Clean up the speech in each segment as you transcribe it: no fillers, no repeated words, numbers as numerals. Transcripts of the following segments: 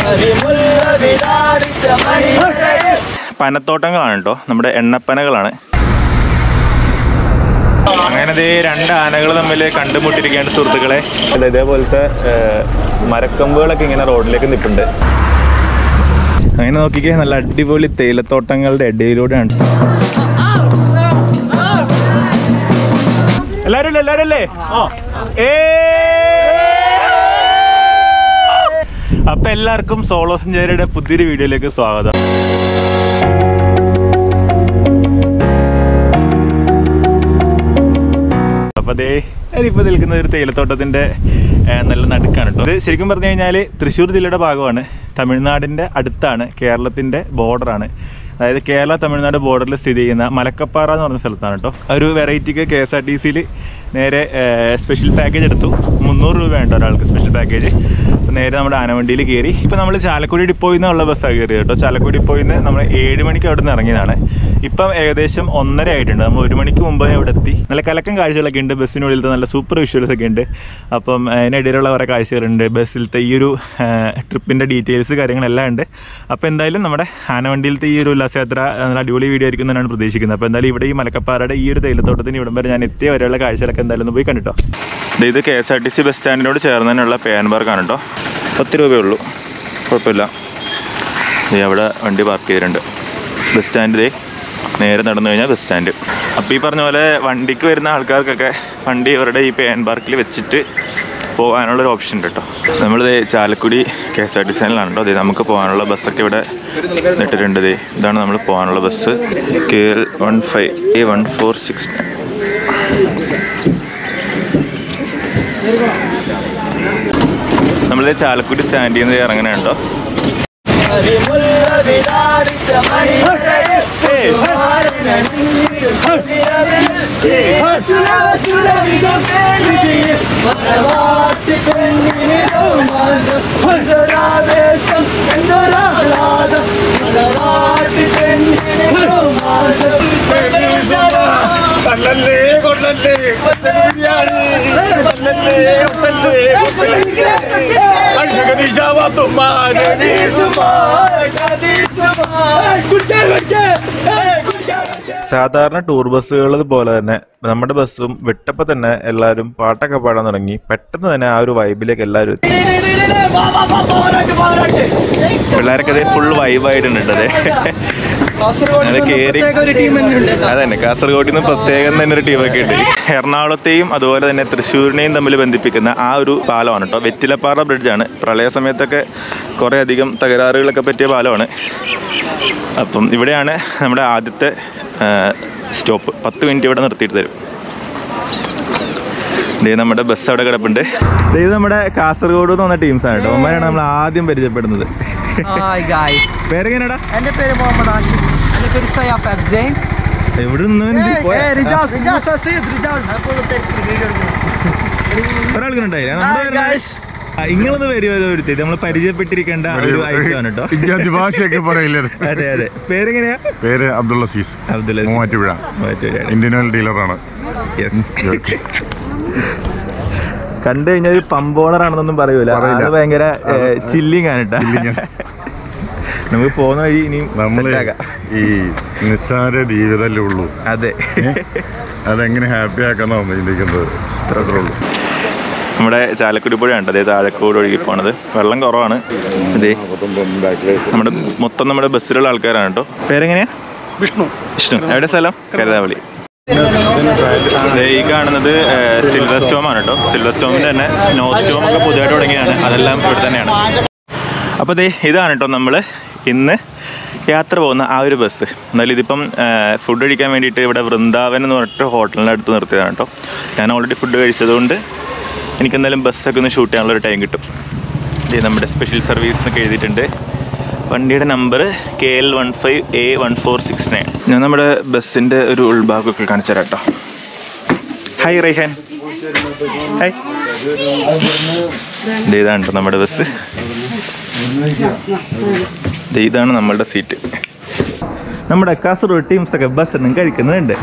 പനത്തോട്ടങ്ങളാണ് കേട്ടോ, നമ്മുടെ എണ്ണപ്പനകളാണ്. അങ്ങനെ രണ്ട് ആനകൾ തമ്മിൽ കണ്ടുമുട്ടിരിക്കുകയാണ് സുഹൃത്തുക്കളെ. ഇതേപോലത്തെ മരക്കമ്പുകളൊക്കെ ഇങ്ങനെ റോഡിലേക്ക് നിൽപ്പുണ്ട്. അങ്ങനെ നോക്കിക്കേ, നല്ല അടിപൊളി തേയിലത്തോട്ടങ്ങളുടെ ഇടയിലൂടെയാണ്. എല്ലാരും അല്ലേ? അപ്പൊ എല്ലാവർക്കും സോളോ സഞ്ചാരിയുടെ പുതിയൊരു വീഡിയോയിലേക്ക് സ്വാഗതം. അപ്പൊ അതിപ്പോ നിൽക്കുന്ന ഒരു തേയിലത്തോട്ടത്തിന്റെ നല്ല നടുക്കാണ് കേട്ടോ. ഇത് ശരിക്കും പറഞ്ഞു കഴിഞ്ഞാൽ തൃശ്ശൂർ ജില്ലയുടെ ഭാഗമാണ്, തമിഴ്നാടിന്റെ അടുത്താണ്, കേരളത്തിന്റെ ബോർഡറാണ്. അതായത് കേരള തമിഴ്നാട് ബോർഡറിൽ സ്ഥിതി ചെയ്യുന്ന മലക്കപ്പാറ എന്ന് പറഞ്ഞ സ്ഥലത്താണ് കേട്ടോ. ഒരു വെറൈറ്റിക്ക് KSRTCയിൽ നേരെ സ്പെഷ്യൽ പാക്കേജ് എടുത്തു. 300 രൂപയുണ്ട് ഒരാൾക്ക് സ്പെഷ്യൽ പാക്കേജ്. നേരെ നമ്മുടെ ആനവണ്ടിയിൽ കയറി. ഇപ്പം നമ്മൾ ചാലക്കുടി ഡിപ്പോയിൽ നിന്നുള്ള ബസ്സാണ് കയറിയത് കേട്ടോ. ചാലക്കുടി ഡിപ്പോയിൽ നിന്ന് നമ്മൾ 7 മണിക്ക് അവിടെ നിന്ന് ഇറങ്ങിയതാണ്. ഇപ്പം ഏകദേശം 1:30 ആയിട്ടുണ്ട്. നമ്മൾ 1 മണിക്ക് മുമ്പ് ഇവിടെ എത്തി. നല്ല കലക്കം കാഴ്ചകളൊക്കെ ഉണ്ട്. ബസ്സിനുള്ളിലത്തെ നല്ല സൂപ്പർ വിഷ്വൽസ് ഒക്കെ ഉണ്ട്. അപ്പം അതിനിടയിലുള്ള കുറേ കാഴ്ചകളുണ്ട്. ബസ്സിലത്തെ ഈ ഒരു ട്രിപ്പിൻ്റെ ഡീറ്റെയിൽസ് കാര്യങ്ങളെല്ലാം ഉണ്ട്. അപ്പോൾ എന്തായാലും നമ്മുടെ ആനവണ്ടിയിലത്തെ ഈ ഒരു ഉല്ലാസയാത്ര നല്ല അടിപൊളി വീഡിയോ ആയിരിക്കും എന്നാണ് പ്രതീക്ഷിക്കുന്നത്. അപ്പോൾ എന്തായാലും ഇവിടെ ഈ മലക്കപ്പാറയുടെ ഈ ഒരു തേയിലത്തോട്ടത്തിന് ഇവിടം വരെ ഞാൻ എത്തിയ വരെയുള്ള കാഴ്ചകളൊക്കെ എന്തായാലും ഒന്ന് പോയി കണ്ടിട്ടോ. ഇത് KSRTC ബസ് സ്റ്റാൻഡിനോട് ചേർന്ന് തന്നെയുള്ള പേൻബർഗാണ് കേട്ടോ. 10 രൂപയുള്ളൂ, കുഴപ്പമില്ല. അവിടെ വണ്ടി പാർക്ക് ചെയ്തിട്ടുണ്ട്. ബസ് സ്റ്റാൻഡ് നേരെ നടന്നു കഴിഞ്ഞാൽ ബസ് സ്റ്റാൻഡ്. അപ്പോൾ ഈ പറഞ്ഞ പോലെ വണ്ടിക്ക് വരുന്ന ആൾക്കാർക്കൊക്കെ വണ്ടി ഇവരുടെ ഈ പേൻബാർക്കിൽ വെച്ചിട്ട് പോകാനുള്ളൊരു ഓപ്ഷൻ ഉണ്ട് കേട്ടോ. നമ്മളിത് ചാലക്കുടി KSRTC ലാണ് കേട്ടോ. അതെ, നമുക്ക് പോകാനുള്ള ബസ്സൊക്കെ ഇവിടെ ഇട്ടിട്ടുണ്ട്. ഇതാണ് നമ്മൾ പോകാനുള്ള ബസ്, KL15 A1469. നമ്മളിത് ചാലക്കുടി സ്റ്റാൻഡിൽ നിന്ന് ഇറങ്ങണുണ്ടോ. സാധാരണ ടൂർ ബസ്സുകൾ പോലെ തന്നെ നമ്മുടെ ബസ്സും വിട്ടപ്പോൾ തന്നെ എല്ലാവരും പാട്ടൊക്കെ പാടാൻ തുടങ്ങി. പെട്ടെന്ന് തന്നെ ആ ഒരു വൈബിലേക്ക് എല്ലാവരും എത്തി. പിള്ളേരൊക്കെ അതേ ഫുൾ വൈബായിട്ടുണ്ട്. അതെ, അതന്നെ കാസർഗോഡിൽ നിന്ന് പ്രത്യേകം തന്നെ ഒരു ടീമൊക്കെ ഉണ്ട്. എറണാകുളത്തെയും അതുപോലെ തന്നെ തൃശ്ശൂരിനെയും തമ്മിൽ ബന്ധിപ്പിക്കുന്ന ആ ഒരു പാലമാണ് കേട്ടോ. വെറ്റിലപ്പാറ ബ്രിഡ്ജാണ്. പ്രളയ സമയത്തൊക്കെ കുറേ അധികം തകരാറുകളൊക്കെ പറ്റിയ പാലമാണ്. അപ്പം ഇവിടെയാണ് നമ്മുടെ ആദ്യത്തെ സ്റ്റോപ്പ്. 10 മിനിറ്റ് ഇവിടെ നിർത്തിയിട്ട് തരും. നമ്മുടെ ബസ് അവിടെ കിടപ്പുണ്ട്. ഇത് നമ്മുടെ കാസർഗോഡ് എന്ന് പറഞ്ഞ ടീംസാണ് കേട്ടോ. അവന്മാരാണ് നമ്മൾ ആദ്യം പരിചയപ്പെടുന്നത്. പേരെങ്ങനെയാടാ? എന്റെ പേര് മുഹമ്മദ് ആഷിഖ്. എന്റെ പേര് സയാഫ് അബ്സെ. എവിടെ നിന്ന് ഒരാൾക്കുണ്ടായില്ല. ഇങ്ങളൊന്ന് വരുത്തി നമ്മൾ പരിചയപ്പെട്ടിരിക്കേണ്ട ഒരു ഐറ്റമാണ് കേട്ടോ. അതെ അതെ. പേരെങ്ങനെയാ? പേര് അബ്ദുൾ അസീസ്. മൂവാറ്റുപുഴ ഇന്ത്യൻ ഓയിൽ ഡീലറാണ്. കണ്ടു കഴിഞ്ഞാൽ ഒരു പമ്പോളറാണെന്നൊന്നും പറയൂല. അത് ഭയങ്കര ചില്ലിങ് ആണ് കേട്ടോ. നമുക്ക് പോകുന്ന വഴി ഇനിയും നമ്മള് ഈ നിസ്സാര ജീവിതമല്ലേ ഉള്ളൂ. അതെ, അതെങ്ങനെ ഹാപ്പി ആക്കാന്നാണ് ചിന്തിക്കുന്നത്. അത്രേ ഉള്ളൂ. നമ്മുടെ ചാലക്കുടി പുഴ ഉണ്ട്. അതേ താഴക്കോട് ഒഴുകി പോണത്. വെള്ളം കുറവാണ്. അതെ, നമ്മുടെ ബസ്സിലുള്ള ആൾക്കാരാണ് കേട്ടോ. പേരെങ്ങനെയാ? വിഷ്ണു. എവിടെ സ്ഥലം? കരുതാവളി. ഈ കാണുന്നത് സിൽവർ സ്റ്റോം ആണ് കേട്ടോ. സിൽവർ സ്റ്റോമിന്റെ തന്നെ സ്നോ സ്റ്റോം ഒക്കെ പുതിയതായിട്ട് തുടങ്ങിയാണ്. അതെല്ലാം ഇവിടെ തന്നെയാണ്. അപ്പോൾ ഇതാണ് കേട്ടോ നമ്മൾ ഇന്ന് യാത്ര പോകുന്ന ആ ഒരു ബസ്. എന്നാലും ഇതിപ്പം ഫുഡ് കഴിക്കാൻ വേണ്ടിയിട്ട് ഇവിടെ വൃന്ദാവൻ എന്ന് പറഞ്ഞിട്ട് ഹോട്ടലിൻ്റെ അടുത്ത് നിർത്തിയതാണ് കേട്ടോ. ഞാൻ ഓൾറെഡി ഫുഡ് കഴിച്ചതുകൊണ്ട് എനിക്കെന്തായാലും ബസ്സൊക്കെ ഒന്ന് ഷൂട്ട് ചെയ്യാനുള്ളൊരു ടൈം കിട്ടും. ഇത് നമ്മുടെ സ്പെഷ്യൽ സർവീസ് എന്നൊക്കെ എഴുതിയിട്ടുണ്ട്. വണ്ടിയുടെ നമ്പർ KL15 A1469. ഞാൻ നമ്മുടെ ബസ്സിൻ്റെ ഒരു ഉൾഭാഗമൊക്കെ കാണിച്ചു തരാം കേട്ടോ. ഹായ് റൈഹാൻ. ഹായ്. ഇതാണ് കേട്ടോ നമ്മുടെ ബസ്. ഇതാണ് നമ്മളുടെ സീറ്റ്. നമ്മുടെ കാസർഗോഡ് ടീംസൊക്കെ ബസ് ഒന്നും കഴിക്കുന്നുണ്ട്.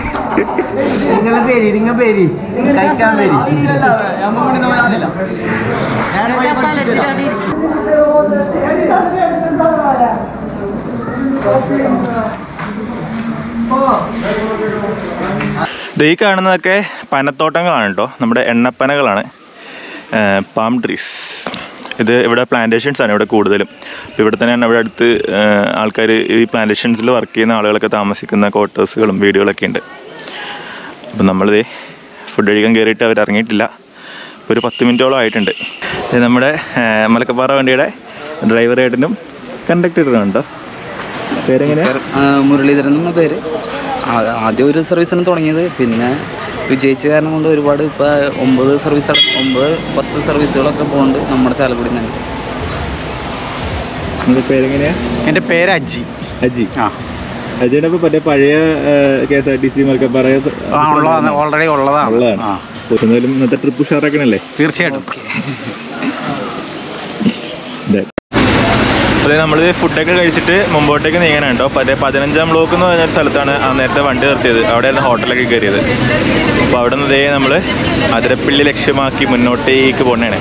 ഈ കാണുന്നതൊക്കെ പനത്തോട്ടങ്ങളാണ് കേട്ടോ, നമ്മുടെ എണ്ണപ്പനകളാണ്, പാം ട്രീസ്. ഇത് ഇവിടെ പ്ലാന്റേഷൻസാണ് ഇവിടെ കൂടുതലും. അപ്പോൾ ഇവിടെ തന്നെയാണ് ഇവിടെ അടുത്ത് ആൾക്കാർ ഈ പ്ലാന്റേഷൻസിൽ വർക്ക് ചെയ്യുന്ന ആളുകളൊക്കെ താമസിക്കുന്ന ക്വാർട്ടേഴ്സുകളും വീടുകളൊക്കെ ഉണ്ട്. അപ്പം നമ്മളിത് ഫുഡ് കഴിക്കാൻ കയറിയിട്ട് അവർ ഇറങ്ങിയിട്ടില്ല. ഒരു 10 മിനിറ്റോളം ആയിട്ടുണ്ട്. ഇത് നമ്മുടെ മലക്കപ്പാറ വണ്ടിയുടെ ഡ്രൈവറായിട്ടും കണ്ടക്ടറും ഉണ്ടോ? പേരെങ്ങനെ? മുരളീധരൻ എന്ന പേര്. ആദ്യം ഒരു സർവീസിന് തുടങ്ങിയത്, പിന്നെ വിജയിച്ച കാരണം കൊണ്ട് ഒരുപാട് ഇപ്പോൾ 9 10 സർവീസുകളൊക്കെ പോകുന്നുണ്ട് നമ്മുടെ ചാലക്കുടി തന്നെ. നിങ്ങളുടെ പേരെങ്ങനെയാ? എൻ്റെ പേര് അജി. അജി. അജിയുടെ ഇപ്പോൾ മറ്റേ പഴയ KSRTC മലക്കപ്പാറ ഓൾറെഡി ഉള്ളതാണ്. എന്തായാലും ഇന്നത്തെ ട്രിപ്പ് ഉഷാറാക്കണല്ലേ? തീർച്ചയായിട്ടും. അതെ, നമ്മൾ ഫുഡൊക്കെ കഴിച്ചിട്ട് മുമ്പോട്ടേക്ക് നീങ്ങാനാണ് കേട്ടോ. 15-ാം ബ്ലോക്ക് എന്ന് പറഞ്ഞൊരു സ്ഥലത്താണ് ആ നേരത്തെ വണ്ടി നിർത്തിയത്. അവിടെയായിരുന്നു ഹോട്ടലൊക്കെ കയറിയത്. അപ്പോൾ അവിടെ നിന്ന് നമ്മൾ അതിരപ്പള്ളി ലക്ഷ്യമാക്കി മുന്നോട്ടേക്ക് പോകണേ.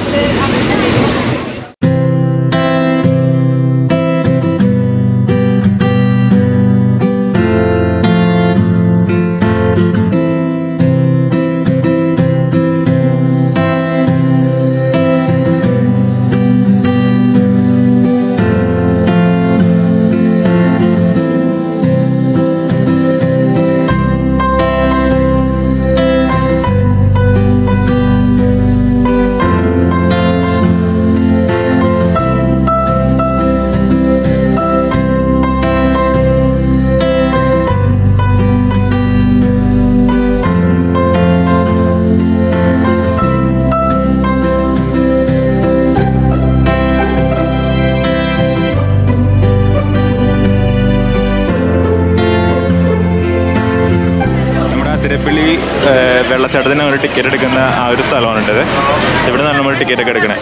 അതിരപ്പള്ളി വെള്ളച്ചാട്ടത്തിന് ഒരു ടിക്കറ്റ് എടുക്കുന്ന ആ ഒരു സ്ഥലമാണിട്ടത്. ഇവിടെ നിന്ന് നമ്മൾ ടിക്കറ്റൊക്കെ എടുക്കണേ.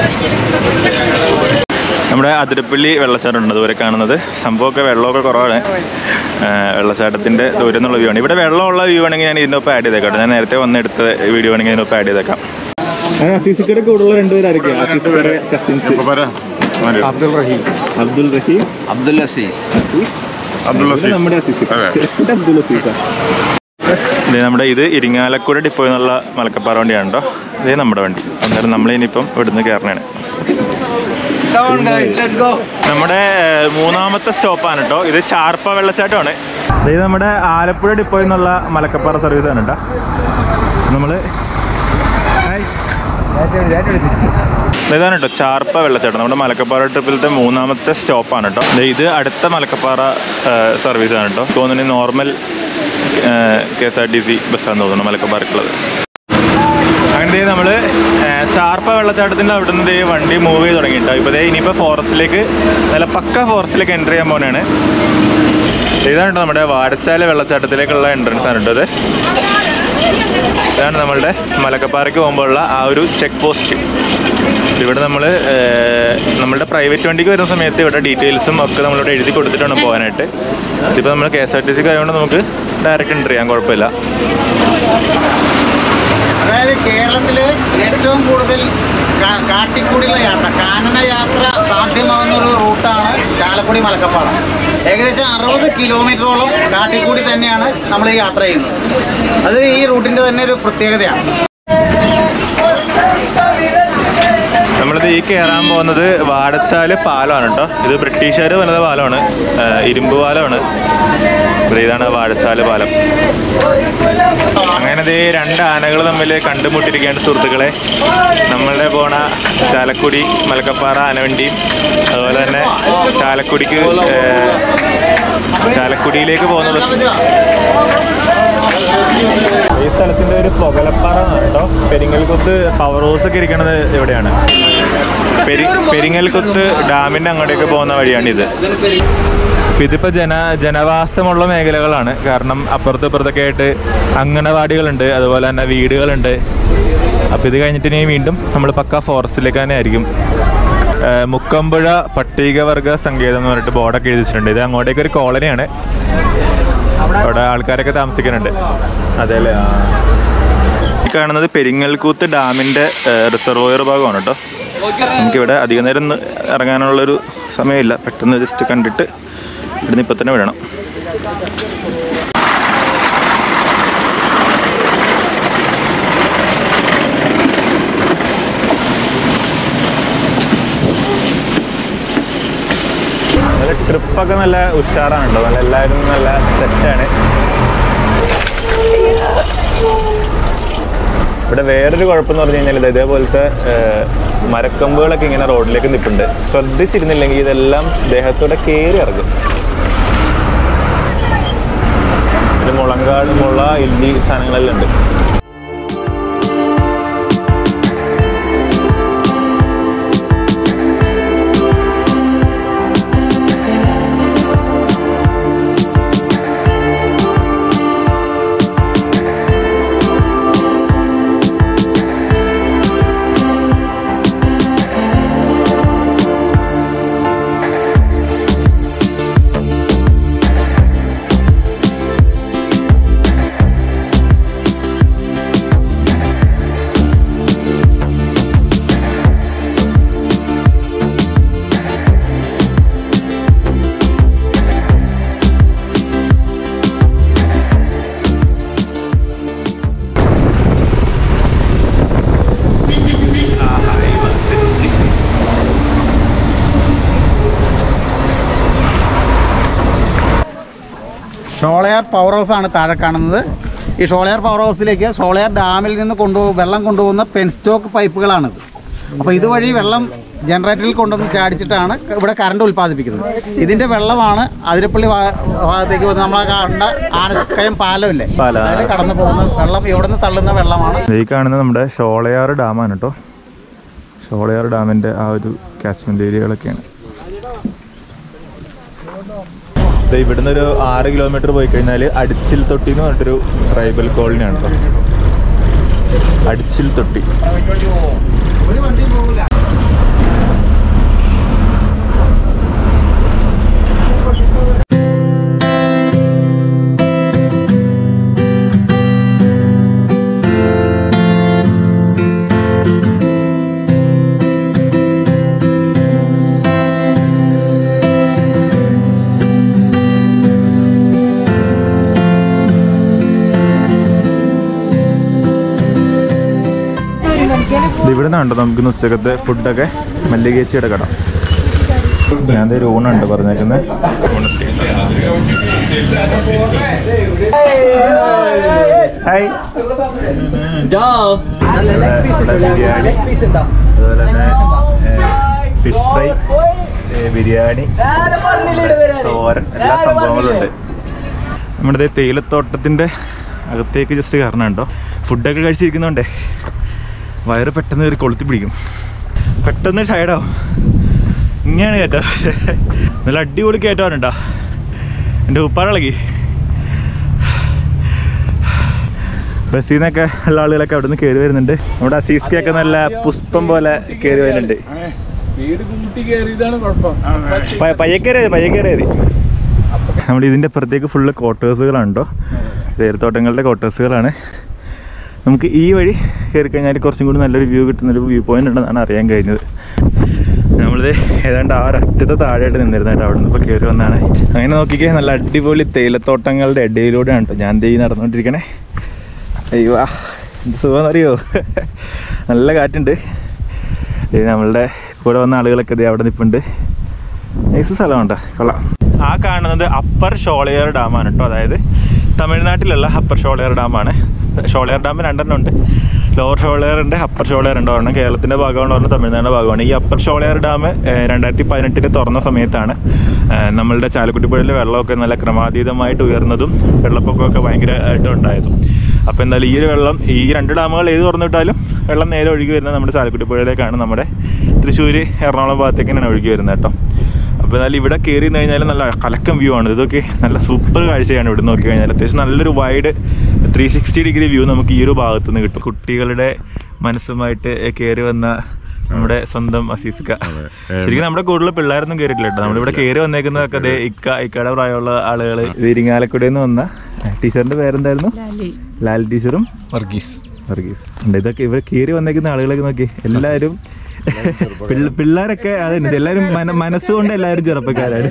നമ്മുടെ അതിരപ്പള്ളി വെള്ളച്ചാട്ടം ഉണ്ട് അതുവരെ കാണുന്നത്. സംഭവമൊക്കെ വെള്ളമൊക്കെ കുറവാണ്. വെള്ളച്ചാട്ടത്തിൻ്റെ ദൂരം എന്നുള്ള വ്യൂ ആണ്. ഇവിടെ വെള്ളമുള്ള വ്യൂ ആണെങ്കിൽ ഞാൻ ഇതിനൊപ്പം ആഡ് ചെയ്തേക്കാം. ഞാൻ നേരത്തെ വന്നെടുത്ത വീഡിയോ ആണെങ്കിൽ ഇതിനൊപ്പം ആഡ് ചെയ്തേക്കാം. അസീസിക്കടെ കൂടുതലുള്ള രണ്ടുപേരായിരിക്കും. അസീസിക്കടെ കസിൻസ് അബ്ദുൽ റഹീം, അബ്ദുൽ റഹീം, അബ്ദുൽ അസീസ്, നമ്മുടെ അസീസ് അബ്ദുൽ അസീസ. നമ്മുടെ ഇത് ഇരിങ്ങാലക്കുട ഡിപ്പോ എന്നുള്ള മലക്കപ്പാറ വണ്ടിയാണ് കേട്ടോ. ഇതേ നമ്മുടെ വണ്ടി. അന്നേരം നമ്മളിനിയിപ്പം ഇവിടുന്ന് കയറണാണ്. നമ്മുടെ 3ാമത്തെ സ്റ്റോപ്പാണ് കേട്ടോ. ഇത് ചാർപ്പ വെള്ളച്ചാട്ടമാണ്. ഇത് നമ്മുടെ ആലപ്പുഴ ഡിപ്പോ എന്നുള്ള മലക്കപ്പാറ സർവീസാണ് കേട്ടോ. നമ്മൾ ഇതാണ് കേട്ടോ ചാർപ്പ വെള്ളച്ചാട്ടം. നമ്മുടെ മലക്കപ്പാറ ട്രിപ്പിലത്തെ 3ാമത്തെ സ്റ്റോപ്പാണ് കേട്ടോ. ഇത് അടുത്ത മലക്കപ്പാറ സർവീസാണ് കേട്ടോ. തോന്നുന്നു നോർമൽ KSRTC ബസ്സാന്ന് തോന്നുന്നു മലക്കപ്പാറക്കുള്ളത്. അങ്ങനെ നമ്മൾ ചാർപ്പ വെള്ളച്ചാട്ടത്തിൻ്റെ അവിടെ നിന്ന് വണ്ടി മൂവ് ചെയ്ത് തുടങ്ങിയിട്ടോ. ഇപ്പോൾ ഇനിയിപ്പോൾ ഫോറസ്റ്റിലേക്ക്, നല്ല പക്ക ഫോറസ്റ്റിലേക്ക് എൻ്റർ ചെയ്യാൻ പോകുന്നതാണ്. ഇതാണ് കേട്ടോ നമ്മുടെ വാഴച്ചാൽ വെള്ളച്ചാട്ടത്തിലേക്കുള്ള എൻട്രൻസ് ആണ് കേട്ടോ. ഇതാണ് നമ്മളുടെ മലക്കപ്പാറയ്ക്ക് പോകുമ്പോഴുള്ള ആ ഒരു ചെക്ക് പോസ്റ്റ്. ഇവിടെ നമ്മളുടെ പ്രൈവറ്റ് വണ്ടിക്ക് വരുന്ന സമയത്ത് ഇവിടെ ഡീറ്റെയിൽസും ഒക്കെ നമ്മളിവിടെ എഴുതി കൊടുത്തിട്ടാണ് പോകാനായിട്ട്. ഇതിപ്പോൾ നമ്മൾ KSRTC ആയതുകൊണ്ട് നമുക്ക് ഡയറക്റ്റ് എൻ്റർ ചെയ്യാൻ കുഴപ്പമില്ല. അതായത് കേരളത്തിൽ ഏറ്റവും കൂടുതൽ കാട്ടിക്കൂടിയുള്ള യാത്ര, കാനന യാത്ര സാധ്യമാകുന്നൊരു റൂട്ടാണ് ചാലക്കുടി മലക്കപ്പാറ. ഏകദേശം 60 കിലോമീറ്ററോളം കാട്ടിക്കൂടി തന്നെയാണ് നമ്മൾ ഈ യാത്ര ചെയ്യുന്നത്. അത് ഈ റൂട്ടിൻ്റെ തന്നെ ഒരു പ്രത്യേകതയാണ്. നമ്മളിത് ഈ കയറാൻ പോകുന്നത് വാഴച്ചാൽ പാലമാണ് കേട്ടോ. ഇത് ബ്രിട്ടീഷുകാർ വന്നത് പാലമാണ്, ഇരുമ്പ് പാലമാണ്. ഇതാണ് വാഴച്ചാൽ പാലം. അങ്ങനെ 2 ആനകൾ തമ്മിൽ കണ്ടുമുട്ടിയിരിക്കുകയാണ് സുഹൃത്തുക്കളെ. നമ്മളുടെ പോണ ചാലക്കുടി മലക്കപ്പാറ ആനവണ്ടിയും അതുപോലെ തന്നെ ചാലക്കുടിയിലേക്ക് പോകുന്നത്. ഈ സ്ഥലത്തിൻ്റെ ഒരു പൊകലപ്പാറ കേട്ടോ. പെരിങ്ങൽകുത്ത് പവർ ഹൗസ് ഒക്കെ ഇരിക്കുന്നത് ഇവിടെയാണ്. പെരിങ്ങൽകുത്ത് ഡാമിൻ്റെ അങ്ങോട്ടേക്ക് പോകുന്ന വഴിയാണിത്. ഇതിപ്പോൾ ജനവാസമുള്ള മേഖലകളാണ്. കാരണം അപ്പുറത്തും ഇപ്പുറത്തൊക്കെ ആയിട്ട് അങ്കണവാടികളുണ്ട്, അതുപോലെ തന്നെ വീടുകളുണ്ട്. അപ്പോൾ ഇത് കഴിഞ്ഞിട്ട് ഇനി വീണ്ടും നമ്മൾ പക്ക ഫോറസ്റ്റിലേക്ക് തന്നെ ആയിരിക്കും. മുക്കമ്പുഴ പട്ടികവർഗ സങ്കേതം എന്ന് പറഞ്ഞിട്ട് ബോർഡൊക്കെ എഴുതിച്ചിട്ടുണ്ട്. ഇത് അങ്ങോട്ടേക്ക് ഒരു കോളനിയാണ്. അവിടെ ആൾക്കാരൊക്കെ താമസിക്കുന്നുണ്ട്. അതെ അല്ലേ? ഈ കാണുന്നത് പെരിങ്ങൽകൂത്ത് ഡാമിൻ്റെ റിസർവോയർ ഭാഗമാണ് കേട്ടോ. നമുക്കിവിടെ അധികം നേരം ഇറങ്ങാനുള്ളൊരു സമയമില്ല. പെട്ടെന്ന് ജസ്റ്റ് കണ്ടിട്ട് ഇവിടുന്ന് ഇപ്പം തന്നെ വിടണം. ട്രിപ്പൊക്കെ നല്ല ഉഷാറാണ് കേട്ടോ. നല്ല എല്ലാവരും നല്ല സെറ്റാണ്. ഇവിടെ വേറൊരു കുഴപ്പമെന്ന് പറഞ്ഞു കഴിഞ്ഞാൽ ഇതേപോലത്തെ മരക്കമ്പുകളൊക്കെ ഇങ്ങനെ റോഡിലേക്ക് നിൽപ്പുണ്ട്. ശ്രദ്ധിച്ചിരുന്നില്ലെങ്കിൽ ഇതെല്ലാം ദേഹത്തോടെ കയറി ഇറങ്ങും. ഇത് മുളങ്കാട്, മുള, ഇല്ലി സാധനങ്ങളെല്ലാം ഉണ്ട്. ഷോളയാർ പവർ ഹൗസാണ് താഴെ കാണുന്നത്. ഈ ഷോളയാർ പവർ ഹൗസിലേക്ക് ഷോളയാർ ഡാമിൽ നിന്ന് വെള്ളം കൊണ്ടുപോകുന്ന പെൻസ്റ്റോക്ക് പൈപ്പുകളാണിത്. അപ്പോൾ ഇതുവഴി വെള്ളം ജനറേറ്ററിൽ കൊണ്ടുവന്ന് ചാടിച്ചിട്ടാണ് ഇവിടെ കറണ്ട് ഉൽപ്പാദിപ്പിക്കുന്നത്. ഇതിൻ്റെ വെള്ളമാണ് അതിരപ്പള്ളി ഭാഗത്തേക്ക് വന്ന് നമ്മളെ കണ്ട ആനക്കയം പാലമില്ലേ, അതിൽ കടന്നു പോകുന്ന വെള്ളം ഇവിടെ നിന്ന് തള്ളുന്ന വെള്ളമാണ്. ഈ കാണുന്നത് നമ്മുടെ ഷോളയാർ ഡാമാണ് കേട്ടോ. ഷോളയാർ ഡാമിൻ്റെ ആ ഒരു കാച്ച്മെൻറ്റ് ഏരിയകളൊക്കെയാണ്. ഇവിടുന്ന് ഒരു 6 കിലോമീറ്റർ പോയി കഴിഞ്ഞാൽ അടിച്ചിൽ തൊട്ടി എന്ന് പറഞ്ഞിട്ടൊരു ട്രൈബൽ കോളനിയാണ് കേട്ടോ. അടിച്ചിൽ തൊട്ടി. ഒരു വണ്ടി പോകില്ല. ഇവിടെ നിന്നുണ്ടോ നമുക്കിന്ന് ഉച്ചക്കത്തെ ഫുഡൊക്കെ മല്ലികേച്ചിയുടെ കട. ഞാൻ ഒരു ഊണുണ്ട് പറഞ്ഞേക്കുന്നത്. ഹായ്. ബിരിയാണി, അതുപോലെ തന്നെ ഫിഷ് ഫ്രൈ, ബിരിയാണി, തോരൻ, എല്ലാ സംഭവങ്ങളും ഉണ്ട്. നമ്മുടെ തേയിലത്തോട്ടത്തിൻ്റെ അകത്തേക്ക് ജസ്റ്റ് കാരണം ഉണ്ടോ. ഫുഡൊക്കെ കഴിച്ചിരിക്കുന്നുണ്ടേ വയറ് പെട്ടെന്ന് കയറി കൊളുത്തി പിടിക്കും, പെട്ടെന്ന് ടയർഡാവും. ഇങ്ങനെയാണ് കയറ്റം. നല്ല അടിപൊളി കയറ്റമാണുണ്ടോ. എൻ്റെ ഉപ്പാടിളകി. ബസ്സിൽ നിന്നൊക്കെ ഉള്ള ആളുകളൊക്കെ അവിടെ നിന്ന് കയറി വരുന്നുണ്ട്. നമ്മുടെ അസീസ്ക്കൊക്കെ നല്ല പുഷ്പം പോലെ കയറി വരുന്നുണ്ട്. പയ്യക്കയറിയത് നമ്മൾ ഇതിൻ്റെ അപ്പുറത്തേക്ക് ഫുള്ള് ക്വാർട്ടേഴ്സുകളാണോ, തേയിലത്തോട്ടങ്ങളുടെ ക്വാർട്ടേഴ്സുകളാണ്. നമുക്ക് ഈ വഴി കയറി കഴിഞ്ഞാൽ കുറച്ചും കൂടി നല്ലൊരു വ്യൂ കിട്ടുന്നൊരു വ്യൂ പോയിൻ്റ് ഉണ്ടെന്നാണ് അറിയാൻ കഴിഞ്ഞത്. നമ്മളിത് ഏതാണ്ട് ആ ഒരറ്റത്തെ താഴെയായിട്ട് നിന്നിരുന്നായിട്ട് അവിടെ നിന്ന് ഇപ്പോൾ കയറി വന്നാണ്. അങ്ങനെ നോക്കിക്കേ, നല്ല അടിപൊളി തേയിലത്തോട്ടങ്ങളുടെ ഇടയിലൂടെയാണ് കേട്ടോ ഞാൻ നടന്നുകൊണ്ടിരിക്കണേ. അയ്യോ എന്ത് സുഖമെന്നറിയോ, നല്ല കാറ്റുണ്ട്. നമ്മളുടെ കൂടെ വന്ന ആളുകളൊക്കെ ഇത് അവിടെ നിൽപ്പുണ്ട്. നൈസ് സ്ഥലമുണ്ട്, കൊള്ളാം. ആ കാണുന്നത് അപ്പർ ഷോളയാർ ഡാമാണ് കേട്ടോ. അതായത് തമിഴ്നാട്ടിലുള്ള അപ്പർ ഷോളയാർ ഡാമാണ്. ഷോളയാർ ഡാം 2 ഉണ്ട്. ലോവർ ഷോളയാർ ഉണ്ട്, അപ്പർ ഷോളയാർ ഉണ്ട്. ഒരെണ്ണം കേരളത്തിൻ്റെ ഭാഗമാണ്, ഒരെണ്ണം തമിഴ്നാടിൻ്റെ ഭാഗമാണ്. ഈ അപ്പർ ഷോളയാർ ഡാം 2018 തുറന്ന സമയത്താണ് നമ്മളുടെ ചാലക്കുടി പുഴയിലെ വെള്ളമൊക്കെ നല്ല ക്രമാതീതമായിട്ട് ഉയർന്നതും വെള്ളപ്പൊക്കമൊക്കെ ഭയങ്കരമായിട്ടും ഉണ്ടായതും. അപ്പോൾ എന്തായാലും ഈ ഒരു വെള്ളം, ഈ 2 ഡാമുകൾ ഏത് തുറന്നിട്ടാലും വെള്ളം നേരെ ഒഴുകി വരുന്നത് നമ്മുടെ ചാലക്കുടി പുഴയിലേക്കാണ്. നമ്മുടെ തൃശ്ശൂർ, എറണാകുളം ഭാഗത്തേക്കാണ് ഒഴുകി വരുന്നത് കേട്ടോ. അപ്പോൾ എന്നാലും ഇവിടെ കയറി നിന്ന് കഴിഞ്ഞാൽ നല്ല കലക്കം വ്യൂ ആണ്. ഇതൊക്കെ നല്ല സൂപ്പർ കാഴ്ചയാണ് ഇവിടെ നോക്കി കഴിഞ്ഞാൽ. അത്യാവശ്യം നല്ലൊരു വൈഡ് 360 ഡിഗ്രി വ്യൂ നമുക്ക് ഈ ഒരു ഭാഗത്തു നിന്ന് കിട്ടും. കുട്ടികളുടെ മനസ്സുമായിട്ട് കയറി വന്ന നമ്മുടെ സ്വന്തം അസീസ്ക്ക. ശരിക്കും നമ്മുടെ കൂടുതൽ പിള്ളേരൊന്നും കയറിയിട്ടില്ല കേട്ടോ. നമ്മളിവിടെ കയറി വന്നേക്കുന്നതൊക്കെ അതേ ഇക്കയുടെ പ്രായമുള്ള ആളുകൾ. ഇരിങ്ങാലക്കുടയിൽ നിന്ന് വന്ന ടീച്ചറിൻ്റെ പേരെന്തായിരുന്നു? ലാൽ ടീച്ചറും വർഗീസ് ഉണ്ട്. ഇതൊക്കെ ഇവിടെ കയറി വന്നേക്കുന്ന ആളുകളൊക്കെ നോക്കി എല്ലാവരും പിള്ളേരൊക്കെ അതന്നെ, എല്ലാവരും മനസ്സുകൊണ്ട് എല്ലാവരും ചെറുപ്പക്കാരാണ്.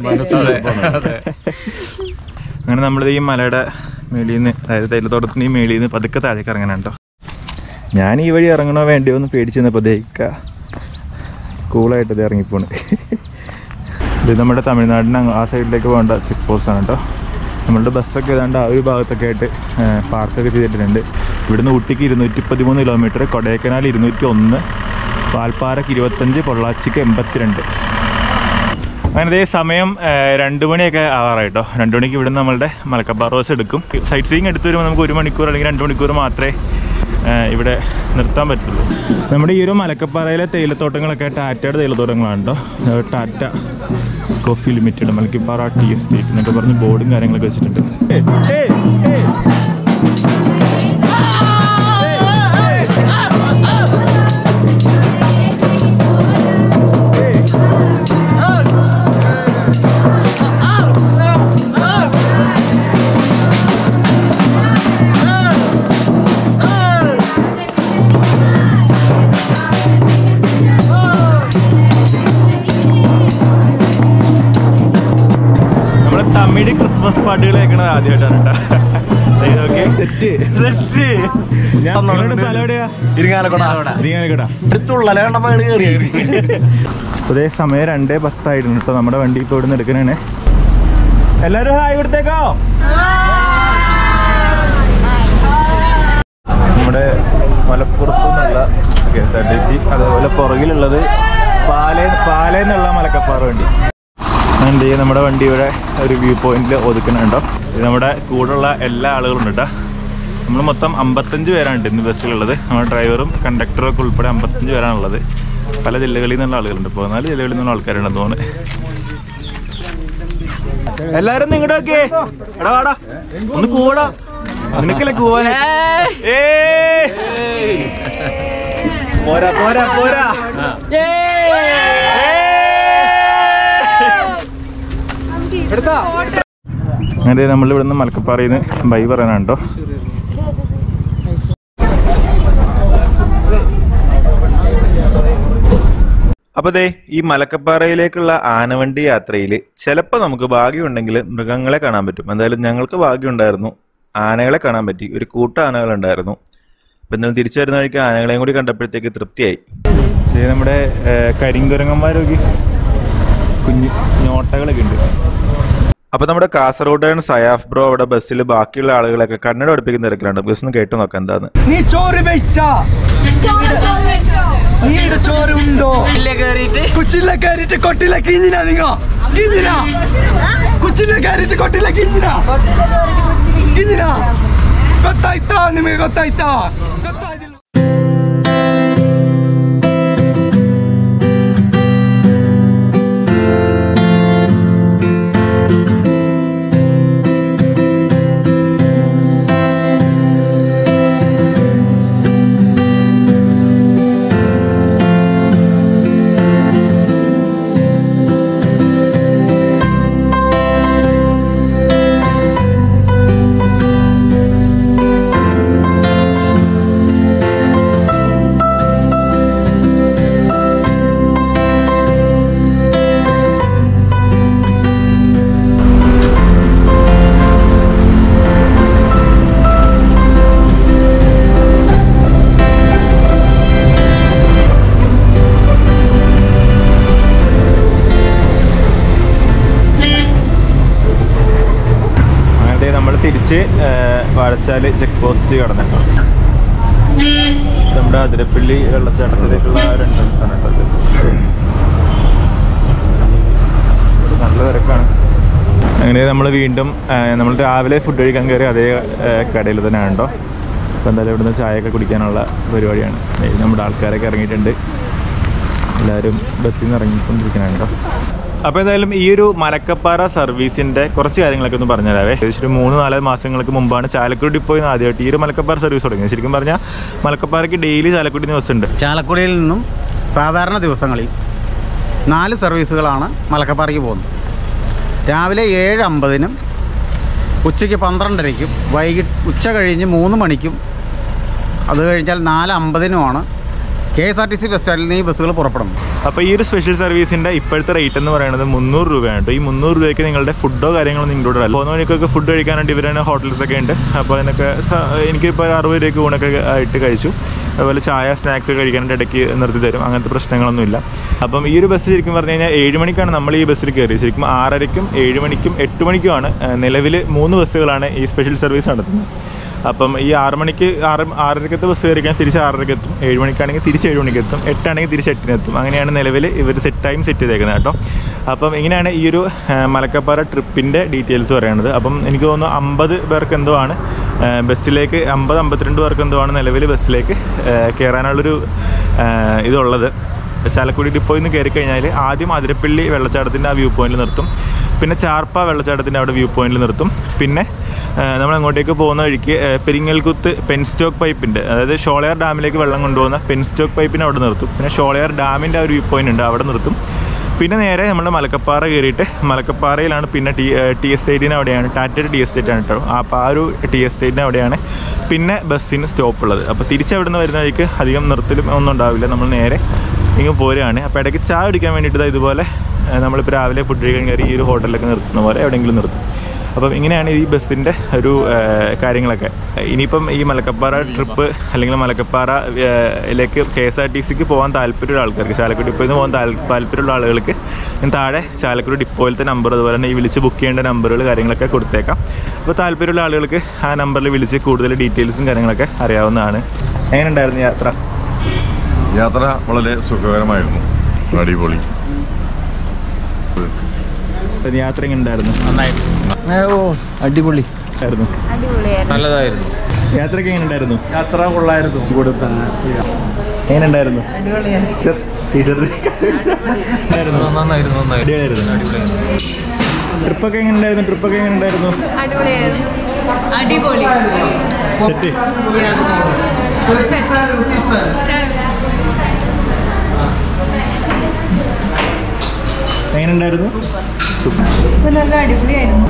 അങ്ങനെ നമ്മളിത് ഈ മലയുടെ മേളിൽ നിന്ന്, അതായത് തേയിലത്തോട്ടത്തിന് ഈ മേളിൽ നിന്ന് പതുക്കെ താഴേക്ക് ഇറങ്ങാനുണ്ടോ. ഞാൻ ഈ വഴി ഇറങ്ങണോ വേണ്ടിയോ ഒന്ന് പേടിച്ച് നിന്നപ്പോൾ ദേഹിക്ക കൂളായിട്ട് ഇത് ഇറങ്ങിപ്പോണ്. ഇത് നമ്മുടെ തമിഴ്നാടിന് ആ സൈഡിലേക്ക് പോകേണ്ട ചെക്ക് പോസ്റ്റാണ് കേട്ടോ. നമ്മളുടെ ബസ്സൊക്കെ ഏതാണ്ട് ആ ഒരു ഭാഗത്തൊക്കെ ആയിട്ട് പാർക്കൊക്കെ ചെയ്തിട്ടുണ്ട്. ഇവിടുന്ന് ഊട്ടിക്ക് 213 കിലോമീറ്റർ, കൊടൈക്കനാൽ 201, വാൽപ്പാറയ്ക്ക് 25, പൊള്ളാച്ചിക്ക് 82. അങ്ങനെ സമയം 2 മണിയൊക്കെ ആവാറായിട്ടോ. 2 മണിക്ക് ഇവിടുന്ന് നമ്മളുടെ മലക്കപ്പാറ ബസ് എടുക്കും. സൈറ്റ് സീയിങ് എടുത്ത് വരുമ്പോൾ നമുക്ക് 1 മണിക്കൂർ അല്ലെങ്കിൽ 2 മണിക്കൂർ മാത്രമേ ഇവിടെ നിർത്താൻ പറ്റുള്ളൂ. നമ്മുടെ ഈ ഒരു മലക്കപ്പാറയിലെ തേയിലത്തോട്ടങ്ങളൊക്കെ ടാറ്റയുടെ തേയിലത്തോട്ടങ്ങളാണ് കേട്ടോ. Tata coffee limited, Malakkappara tea estate എന്നൊക്കെ പറഞ്ഞ് ബോർഡും കാര്യങ്ങളൊക്കെ വെച്ചിട്ടുണ്ട്. തമിഴ് ക്രിസ്മസ് പാട്ടുകൾ കേൾക്കണത് ആദ്യമായിട്ടാണ് കേട്ടോ. അതേ സമയം 2:10 കേട്ടോ. നമ്മുടെ വണ്ടി ഇപ്പോൾ ഇവിടെ നിന്ന് എടുക്കണേ. എല്ലാവരും ഹായ് കൊടുത്തേക്കോ. നമ്മുടെ മലപ്പുറത്തു നിന്നുള്ള KSRTC, അതേപോലെ പുറകിലുള്ളത് പാലയെന്നുള്ള മലക്കപ്പാറ വണ്ടി. എന്ത് ചെയ്യും, നമ്മുടെ വണ്ടി ഇവിടെ ഒരു വ്യൂ പോയിന്റിൽ ഒതുക്കുന്നുണ്ടോ. ഇത് നമ്മുടെ കൂടെയുള്ള എല്ലാ ആളുകളും ഉണ്ട് കേട്ടോ. നമ്മൾ മൊത്തം 55 പേരാണ് ഇന്ന് ബസ്സിലുള്ളത്. നമ്മുടെ ഡ്രൈവറും കണ്ടക്ടറും ഒക്കെ ഉൾപ്പെടെ 55 പേരാണുള്ളത്. പല ജില്ലകളിൽ നിന്നുള്ള ആളുകളുണ്ട്. 14 ജില്ലകളിൽ നിന്നുള്ള ആൾക്കാരുണ്ടെന്ന് തോന്നുന്നു. എല്ലാരും നിങ്ങളുടെ ഒക്കെ എടാ വാടാ ഒന്ന് കൂടാ, നിനക്കല്ലേ കൂവാൻ. പോരാ പോരാ പോരാ. അങ്ങനെ നമ്മൾ ഇവിടുന്ന് മലക്കപ്പാറയിൽ നിന്ന് ബൈ പറയാനാണ് കേട്ടോ. അപ്പോൾ ദേ ഈ മലക്കപ്പാറയിലേക്കുള്ള ആനവണ്ടി യാത്രയിൽ ചിലപ്പോൾ നമുക്ക് ഭാഗ്യമുണ്ടെങ്കിൽ മൃഗങ്ങളെ കാണാൻ പറ്റും. എന്തായാലും ഞങ്ങൾക്ക് ഭാഗ്യമുണ്ടായിരുന്നു, ആനകളെ കാണാൻ പറ്റി. ഒരു കൂട്ടം ആനകളുണ്ടായിരുന്നു. അപ്പം എന്നാലും തിരിച്ചു വരുന്ന വഴിക്ക് ആനകളെയും കൂടി കണ്ടപ്പോഴത്തേക്ക് തൃപ്തിയായി. നമ്മുടെ കരിങ്കുരങ്ങന്മാരൊക്കെ കുഞ്ഞു ഞോട്ടകളൊക്കെ ഉണ്ട്. അപ്പോൾ നമ്മുടെ കാസർഗോഡ് സയാഫ് ബ്രോ അവിടെ ബസ്സിൽ ബാക്കിയുള്ള ആളുകളൊക്കെ കന്നഡ പഠിപ്പിക്കുന്ന തിരക്കിലാണ്. ബസ് ഒന്ന് കേട്ടു നോക്കാം എന്താന്ന്. നീ ചോറ് വെച്ചാ നീയുടെ ചോറ് ഉണ്ടോ? കുച്ചില്ല കയറിട്ട് കൊട്ടില കിഞ്ഞിനാ നിങ്ങ കിഞ്ഞിനാ കുച്ചില്ല കയറിട്ട് കൊട്ടില കിഞ്ഞിനാ കിഞ്ഞിനാ ಗೊತ್ತಾಯ್ತಾ ನಿಮಗೆ ಗೊತ್ತಾಯ್ತಾ? തിരിച്ച് വാഴച്ചാൽ ചെക്ക് പോസ്റ്റ് കടന്നിട്ടോ. നമ്മുടെ അതിരപ്പള്ളി വെള്ളച്ചാട്ടത്തിലേക്കുള്ള ഒരു എൻട്രൻസ് ആണ് കേട്ടോ. നല്ല തിരക്കാണ്. അങ്ങനെ നമ്മൾ വീണ്ടും നമ്മൾ രാവിലെ ഫുഡ് കഴിക്കാൻ കയറി അതേ കടയിൽ തന്നെ ഉണ്ടോ. അപ്പോൾ എന്തായാലും ഇവിടുന്ന് ചായയൊക്കെ കുടിക്കാനുള്ള പരിപാടിയാണ്. നമ്മുടെ ആൾക്കാരൊക്കെ ഇറങ്ങിയിട്ടുണ്ട്. എല്ലാവരും ബസ്സിൽ നിന്ന് ഇറങ്ങിക്കൊണ്ടിരിക്കുന്നുണ്ടോ. അപ്പോൾ എന്തായാലും ഈ ഒരു മലക്കപ്പാറ സർവീസിൻ്റെ കുറച്ച് കാര്യങ്ങളൊക്കെ ഒന്ന് പറഞ്ഞുതരാവേ. ഏകദേശം ഒരു 3-4 മാസങ്ങൾക്ക് മുമ്പാണ് ചാലക്കുടി ഡിപ്പോയിൽ നിന്ന് ആദ്യമായിട്ട് ഈ ഒരു മലക്കപ്പാറ സർവീസ് തുടങ്ങിയത്. ശരിക്കും പറഞ്ഞാൽ മലക്കപ്പാറയ്ക്ക് ഡെയിലി ചാലക്കുടി ബസ്സുണ്ട്. ചാലക്കുടിയിൽ നിന്നും സാധാരണ ദിവസങ്ങളിൽ 4 സർവീസുകളാണ് മലക്കപ്പാറയ്ക്ക് പോകുന്നത്. രാവിലെ 7:50-നും ഉച്ചയ്ക്ക് 12:30-ക്കും ഉച്ച കഴിഞ്ഞ് 3 മണിക്കും അത് കഴിഞ്ഞാൽ 4:50-നുമാണ് KSRTC ബസ് സ്റ്റാൻഡിൽ നിന്ന് ഈ ബസ്സുകൾ പുറപ്പെടുന്നു. അപ്പോൾ ഈ ഒരു സ്പെഷ്യൽ സർവീസിൻ്റെ ഇപ്പോഴത്തെ റേറ്റ് എന്ന് പറയുന്നത് 300 രൂപയാണ് കേട്ടോ. ഈ 300 രൂപയ്ക്ക് നിങ്ങളുടെ ഫുഡോ കാര്യങ്ങളൊന്നും ഇൻക്ലൂഡ് അല്ല. 3 മണിക്കൊക്കെ ഫുഡ് കഴിക്കാനായിട്ട് ഇവരുടെ ഹോട്ടൽസൊക്കെ ഉണ്ട്. അപ്പോൾ അതിനൊക്കെ എനിക്കിപ്പോൾ 60 രൂപയ്ക്ക് ഊണൊക്കെ ആയിട്ട് കഴിച്ചു. അതുപോലെ ചായ സ്നാക്സ് കഴിക്കാനായിട്ട് ഇടയ്ക്ക് നിർത്തി തരും. അങ്ങനത്തെ പ്രശ്നങ്ങളൊന്നുമില്ല. അപ്പം ഈ ഒരു ബസ് ശരിക്കും പറഞ്ഞു കഴിഞ്ഞാൽ 7 മണിക്കാണ് നമ്മൾ ഈ ബസ്സിൽ കയറിയത്. ശരിക്കും 6:30-ക്കും 7 മണിക്കും 8 മണിക്കുമാണ് നിലവിൽ 3 ബസ്സുകളാണ് ഈ സ്പെഷ്യൽ സർവീസ് നടത്തുന്നത്. അപ്പം ഈ 6:30-ക്കത്തെ ബസ് കയറി കഴിഞ്ഞാൽ തിരിച്ച് 6:30-ക്ക് എത്തും. 7 മണിക്കാണെങ്കിൽ തിരിച്ച് 7 മണിക്ക് എത്തും. 8 ആണെങ്കിൽ തിരിച്ച് 8-ന് എത്തും. അങ്ങനെയാണ് നിലവിൽ ഇവർ ടൈം സെറ്റ് ചെയ്തേക്കുന്നത് കേട്ടോ. അപ്പം ഇങ്ങനെയാണ് ഈ ഒരു മലക്കപ്പാറ ട്രിപ്പിൻ്റെ ഡീറ്റെയിൽസ് പറയുന്നത്. അപ്പം എനിക്ക് തോന്നുന്നു 50 പേർക്ക് എന്തോ ആണ് ബസ്സിലേക്ക് 52 പേർക്ക് എന്തോ ആണ് നിലവിൽ ബസ്സിലേക്ക് കയറാനുള്ളൊരു ഇതുള്ളത്. ചാലക്കുടി ഡിപ്പോയിൽ നിന്ന് കയറി കഴിഞ്ഞാൽ ആദ്യം അതിരപ്പള്ളി വെള്ളച്ചാട്ടത്തിൻ്റെ ആ വ്യൂ പോയിന്റിൽ നിർത്തും. പിന്നെ ചാർപ്പ വെള്ളച്ചാട്ടത്തിൻ്റെ അവിടെ വ്യൂ പോയിന്റിൽ നിർത്തും. പിന്നെ നമ്മൾ അങ്ങോട്ടേക്ക് പോകുന്ന വഴിക്ക് പെരിങ്ങൽകുത്ത് പെൻസ്റ്റോക്ക് പൈപ്പിൻ്റെ, അതായത് ഷോളയാർ ഡാമിലേക്ക് വെള്ളം കൊണ്ടുപോകുന്ന പെൻസ്റ്റോക്ക് പൈപ്പിനെ അവിടെ നിർത്തും. പിന്നെ ഷോളയാർ ഡാമിൻ്റെ ആ ഒരു വ്യൂ പോയിന്റ് ഉണ്ട്, അവിടെ നിർത്തും. പിന്നെ നേരെ നമ്മൾ മലക്കപ്പാറ കയറിയിട്ട് മലക്കപ്പാറയിലാണ് പിന്നെ ടി എസ്റ്റേറ്റിന് അവിടെയാണ്, ടാറ്റയുടെ ടി എസ്റ്റേറ്റാണ് കേട്ടോ. അപ്പോൾ ആ ഒരു ടി എസ്റ്റേറ്റിന് അവിടെയാണ് പിന്നെ ബസ്സിന് സ്റ്റോപ്പ് ഉള്ളത്. അപ്പോൾ തിരിച്ചവിടെ നിന്ന് വരുന്ന വഴിക്ക് അധികം നിർത്തലും ഒന്നും ഉണ്ടാവില്ല. നമ്മൾ നേരെ ഇങ്ങ് പോരുകയാണ്. അപ്പോൾ ഇടയ്ക്ക് ചായ കുടിക്കാൻ വേണ്ടിയിട്ട് ഇതുപോലെ നമ്മളിപ്പോൾ രാവിലെ ഫുഡ് കഴിക്കാൻ കയറി ഈ ഒരു ഹോട്ടലിലൊക്കെ നിർത്തുന്ന പോലെ എവിടെയെങ്കിലും നിർത്തും. അപ്പം ഇങ്ങനെയാണ് ഈ ബസ്സിൻ്റെ ഒരു കാര്യങ്ങളൊക്കെ. ഇനിയിപ്പം ഈ മലക്കപ്പാറ ട്രിപ്പ് അല്ലെങ്കിൽ മലക്കപ്പാറയിലേക്ക് KSRTCക്ക് പോകാൻ താല്പര്യമുള്ള ആൾക്കാർക്ക്, ചാലക്കുടി ഡിപ്പോയിൽ നിന്ന് പോകാൻ താല്പര്യമുള്ള ആളുകൾക്ക് ഞാൻ താഴെ ചാലക്കുടി ഡിപ്പോയിലത്തെ നമ്പർ, അതുപോലെ തന്നെ ഈ വിളിച്ച് ബുക്ക് ചെയ്യേണ്ട നമ്പറുകൾ കാര്യങ്ങളൊക്കെ കൊടുത്തേക്കാം. അപ്പോൾ താല്പര്യമുള്ള ആളുകൾക്ക് ആ നമ്പറിൽ വിളിച്ച് കൂടുതൽ ഡീറ്റെയിൽസും കാര്യങ്ങളൊക്കെ അറിയാവുന്നതാണ്. എങ്ങനെ ഉണ്ടായിരുന്നു യാത്ര? യാത്ര വളരെ സുഖകരമായിരുന്നു, അടിപൊളി. യാത്ര എങ്ങനെ ഉണ്ടായിരുന്നു? അടിപൊളി ആയിരുന്നു, നല്ലതായിരുന്നു. യാത്രയൊക്കെ എങ്ങനെ ഉണ്ടായിരുന്നു? യാത്ര കൊള്ളായിരുന്നു. എങ്ങനെ ഉണ്ടായിരുന്നു? ട്രിപ്പൊക്കെ എങ്ങനെ ഉണ്ടായിരുന്നു? എങ്ങനെ ഉണ്ടായിരുന്നു? നല്ല അടിപൊളിയായിരുന്നു.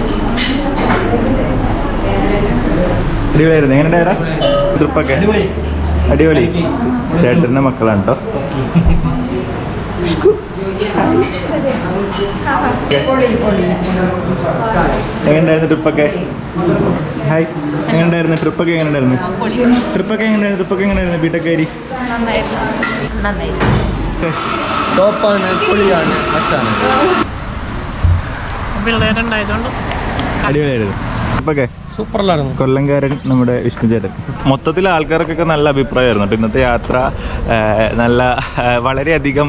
എങ്ങനെ ഉണ്ടായിരുന്നു ട്രിപ്പൊക്കെ? അടിപൊളി. ചേട്ടൻ്റെ മക്കളാണ് കേട്ടോ. എങ്ങനെയുണ്ടായിരുന്നു ട്രിപ്പൊക്കെ? ഹായ്, എങ്ങനെയുണ്ടായിരുന്നു ട്രിപ്പൊക്കെ? ട്രിപ്പൊക്കെ എങ്ങനെയായിരുന്നു ബിടെക്കാരി? ടോപ്പാണ്, പൊളിയാണ്, മച്ചാണ്. അടിപൊളിയായിരുന്നു ട്രിപ്പൊക്കെ. സൂപ്പറിലായിരുന്നു. കൊല്ലംകാരൻ നമ്മുടെ വിഷ്ണു ചേട്ടൻ. മൊത്തത്തിൽ ആൾക്കാർക്കൊക്കെ നല്ല അഭിപ്രായമായിരുന്നു കേട്ടോ. ഇന്നത്തെ യാത്ര വളരെയധികം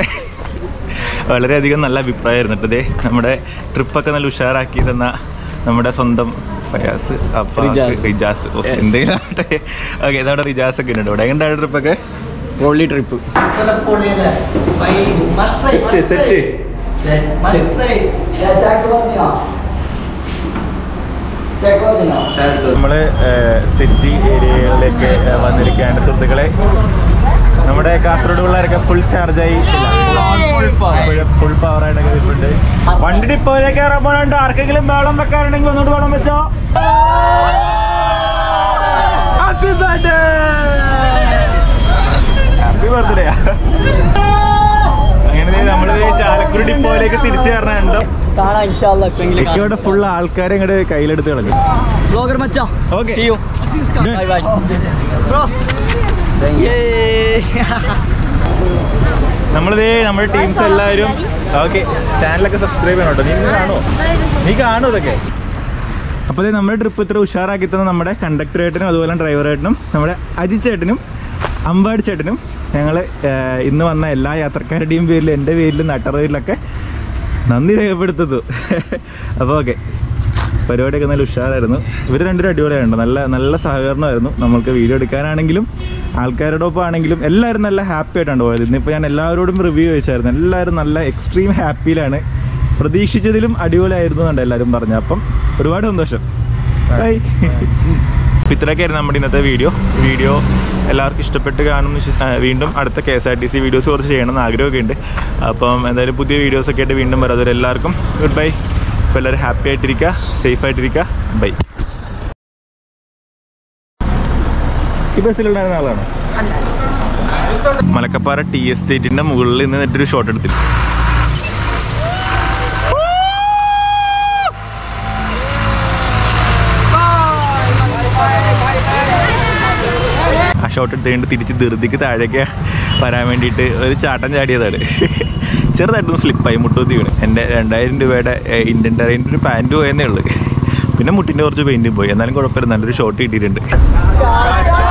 നല്ല അഭിപ്രായമായിരുന്നു കേട്ടോ. ഇതേ നമ്മുടെ ട്രിപ്പൊക്കെ നല്ല ഉഷാറാക്കി തന്ന നമ്മുടെ സ്വന്തം ഫയാസ്, റിജാസ്, എന്തെങ്കിലും ആട്ടെ. ഓക്കെ, നമ്മുടെ റിജാസ് ഒക്കെ ഉണ്ട് ഇവിടെ. എങ്ങനെയാണ് ട്രിപ്പൊക്കെ? പൊളി ട്രിപ്പ്. നമ്മൾ സിറ്റി ഏരിയകളിലേക്ക് വന്നിരിക്കുകയാണ് സുഹൃത്തുക്കളെ. നമ്മുടെ കാസർഗോഡ് പിള്ളേരൊക്കെ ഫുൾ ചാർജായി, ഫുൾ പവറായിട്ടൊക്കെ ഇരിപ്പുണ്ട്. വണ്ടി ഡിപ്പോയിലേക്ക് കയറാൻ പോകണുണ്ട്. ആർക്കെങ്കിലും വേളം വെക്കാറുണ്ടെങ്കിൽ ഒന്നുകൂടി വേളം വെച്ചോ. Happy birthday, happy birthday. അങ്ങനെ നമ്മൾ ചാലക്കുടി ഡിപ്പോയിലേക്ക് തിരിച്ചു കയറണുണ്ടോ. ഇവിടെ ഫുൾ ആൾക്കാരെ ഇങ്ങോട്ട് കയ്യിലെടുത്ത് കളഞ്ഞു. നമ്മളിതേ നമ്മുടെ ടീംസ് എല്ലാവരും ഓക്കെ. ചാനലൊക്കെ സബ്സ്ക്രൈബ് ചെയ്യണം കേട്ടോ. നീ കാണൂ ഇതൊക്കെ. അപ്പോൾ അതേ നമ്മുടെ ട്രിപ്പ് ഇത്ര ഉഷാറാക്കി തന്ന നമ്മുടെ കണ്ടക്ടറേട്ടനും അതുപോലെ ഡ്രൈവറേട്ടനും നമ്മുടെ അജിത് ചേട്ടനും അമ്പാടി ചേട്ടനും ഞങ്ങൾ ഇന്ന് വന്ന എല്ലാ യാത്രക്കാരുടെയും പേരിലും എൻ്റെ പേരിലും നാട്ടുകാരിലൊക്കെ നന്ദി രേഖപ്പെടുത്തുന്നു. അപ്പോൾ ഓക്കെ, പരിപാടിയൊക്കെ നല്ല ഉഷാറായിരുന്നു. ഇവർ രണ്ടുപേരും അടിപൊളിയായിരുന്നു. നല്ല സഹകരണമായിരുന്നു. നമ്മൾക്ക് വീഡിയോ എടുക്കാനാണെങ്കിലും ആൾക്കാരോടൊപ്പം ആണെങ്കിലും എല്ലാവരും നല്ല ഹാപ്പി ആയിട്ടാണ് പോയത്. ഇന്നിപ്പോൾ ഞാൻ എല്ലാവരോടും റിവ്യൂ ചോദിച്ചായിരുന്നു. എല്ലാവരും നല്ല എക്സ്ട്രീം ഹാപ്പിയിലാണ്. പ്രതീക്ഷിച്ചതിലും അടിപൊളിയായിരുന്നു എന്നാണ് എല്ലാവരും പറഞ്ഞു. അപ്പം ഒരുപാട് സന്തോഷം. ബൈ. ഇത്രയൊക്കെയായിരുന്നു നമ്മുടെ ഇന്നത്തെ വീഡിയോ എല്ലാവർക്കും ഇഷ്ടപ്പെട്ട് കാണുമെന്ന് വീണ്ടും അടുത്ത KSRTC വീഡിയോസ് കുറച്ച് ചെയ്യണമെന്ന് ആഗ്രഹമൊക്കെ ഉണ്ട്. അപ്പം എന്തായാലും പുതിയ വീഡിയോസൊക്കെ ആയിട്ട് വീണ്ടും വരാം. അതുവരെ എല്ലാവർക്കും ഗുഡ് ബൈ. അപ്പോൾ എല്ലാവരും ഹാപ്പി ആയിട്ടിരിക്കുക, സേഫ് ആയിട്ടിരിക്കുക. ബൈ. ഈ ബസ്സിലുണ്ടായിരുന്ന ആളാണോ? മലക്കപ്പാറ ടീ എസ്റ്റേറ്റിന്റെ മുകളിൽ നിന്ന് നിന്നിട്ടൊരു ഷോട്ട് എടുത്തില്ല. ആ ഷോട്ട് എടുത്തുകൊണ്ട് തിരിച്ച് ധൃതിക്ക് താഴേക്ക് വരാൻ വേണ്ടിയിട്ട് ഒരു ചാട്ടം ചാടിയതാണ്. ചെറുതായിട്ടൊന്ന് സ്ലിപ്പായി, മുട്ടൂത്തി വീണ്. എൻ്റെ 2000 രൂപയുടെ ഇന്ത്യൻ ടെറൈൻ്റെ ഒരു പാൻറ്റ് പോയെന്നേ ഉള്ളൂ. പിന്നെ മുട്ടിൻ്റെ കുറച്ച് പെയിൻറ്റും പോയി. എന്നാലും കുഴപ്പമില്ല, നല്ലൊരു ഷോട്ട് കിട്ടിയിട്ടുണ്ട്.